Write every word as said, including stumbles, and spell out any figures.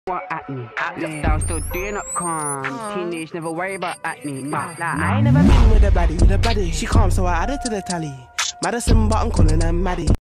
Want acne. Lockdown still doing not calm. Uh. Teenage never worry about acne. Nah, nah, nah. I ain't never been with a baddie, with a baddie. She calm, so I added to the tally. Madison, but I'm calling her Maddie.